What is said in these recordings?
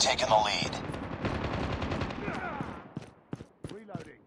taken the lead. Reloading.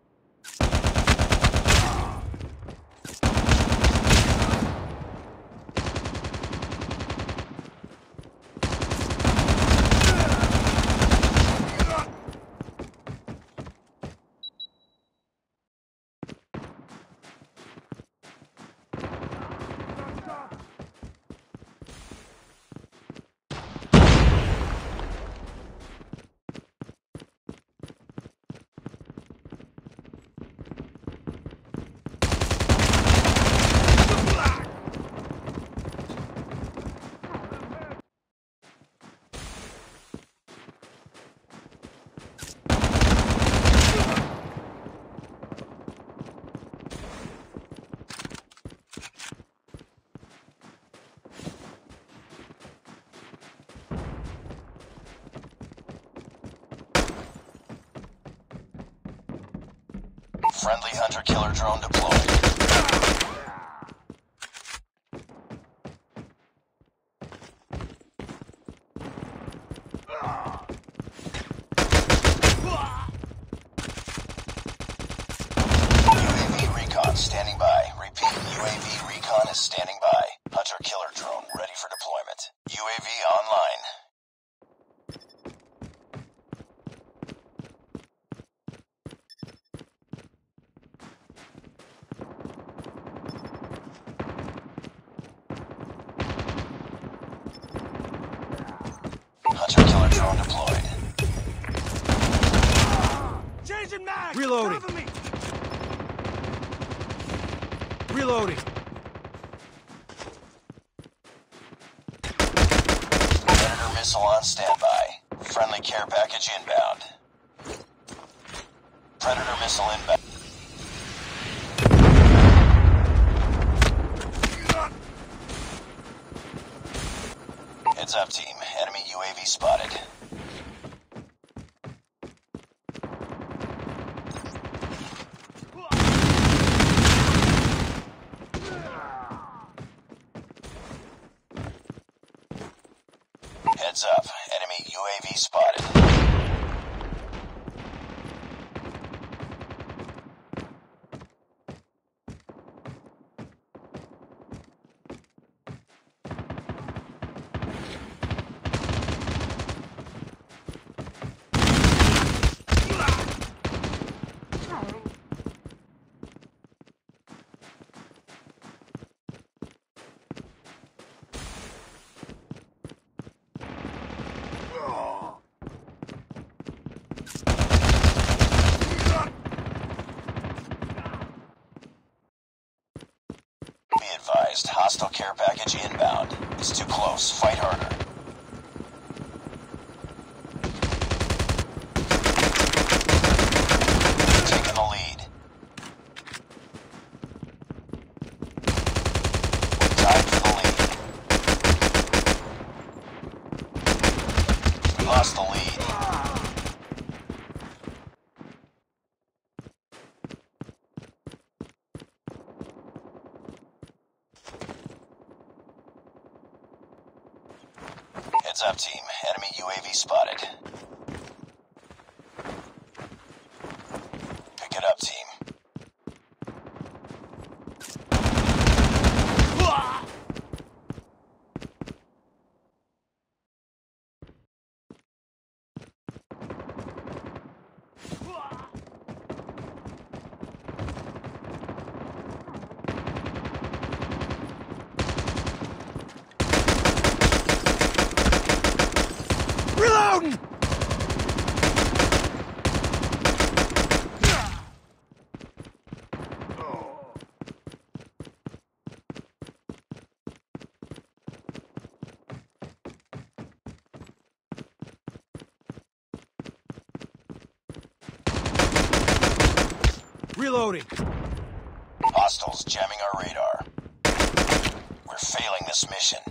Friendly hunter-killer drone deployed. UAV recon standing by. Repeat, UAV recon is standing by. Hunter-killer drone ready for deployment. UAV online. Hunter-killer drone deployed. Changing mag! Reloading. Cover me! Reloading. Predator missile on standby. Friendly care package inbound. Predator missile inbound. Heads up, team. Enemy UAV spotted. Heads up. Enemy UAV spotted. Be advised, hostile care package inbound. It's too close. Fight harder. Taking the lead. Tied for the lead. We lost the lead. Heads up, team. Enemy UAV spotted. Pick it up, team. Reloading. Reloading. Hostiles jamming our radar. We're failing this mission.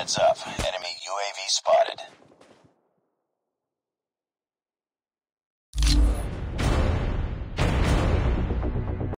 Heads up. Enemy UAV spotted.